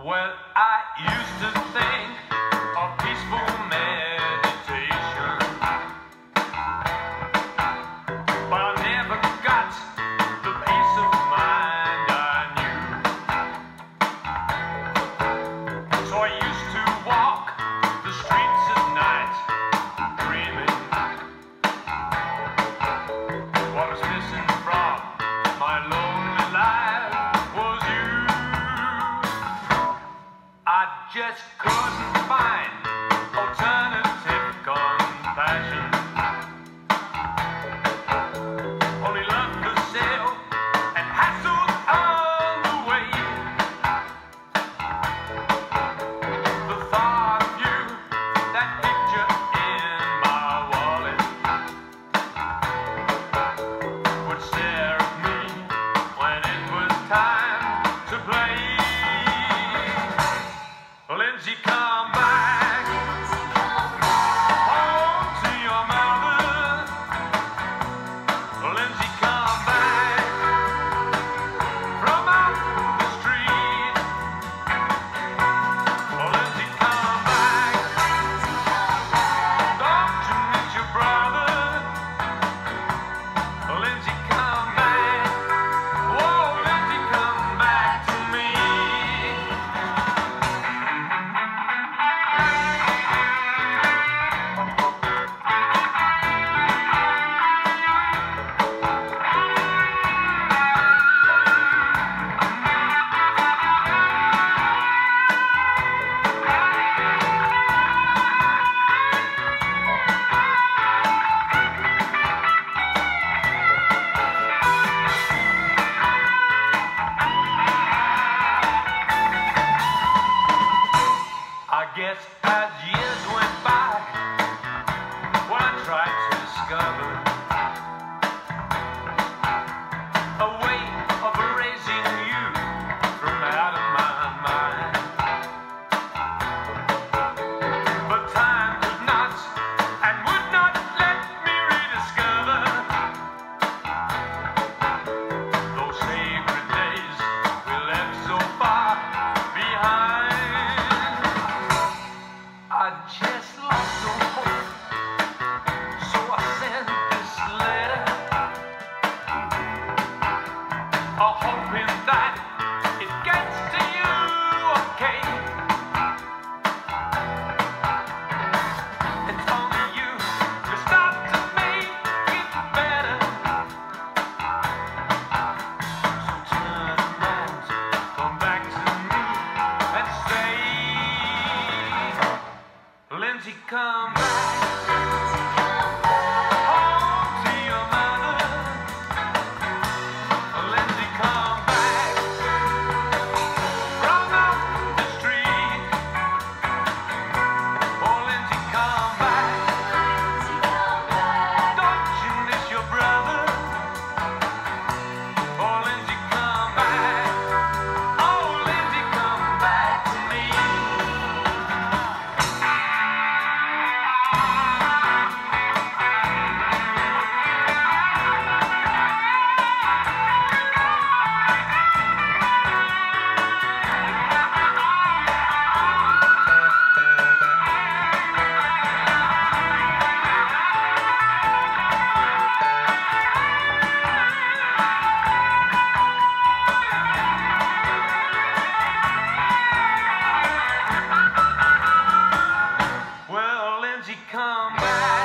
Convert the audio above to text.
Well, I used to think of peaceful meditation, but I never got the peace of mind I knew. So I used to walk the streets at night, dreaming. What was missing from my lonely life was you. I just couldn't find alternative compassion. Only love for sale and hassles on the way. The thought of you, that picture in my wallet, would stare at me when it was time to play. Lindsay, come back home to your mother. Lindsay, come back from out the street. Lindsay, come back. Don't you miss your brother? Lindsay, come back. Whoa, Lindsay, come back to me. I guess as years went by, when I tried to discover a way of erasing you from out of my mind, but time could not and would not let me rediscover those sacred days we left so far behind. I just lost all hope, so I sent this letter, hoping that it gets to you okay. It's only you to start to make it better. So turn around, come back to me and stay. Lindsay, come back home to your mother. Lindsay, come back from out the street. Oh, Lindsay, come back. Don't you miss your brother? Oh, Lindsay, come back. Oh, Lindsay, come back to me. Well, Lindsay, come back.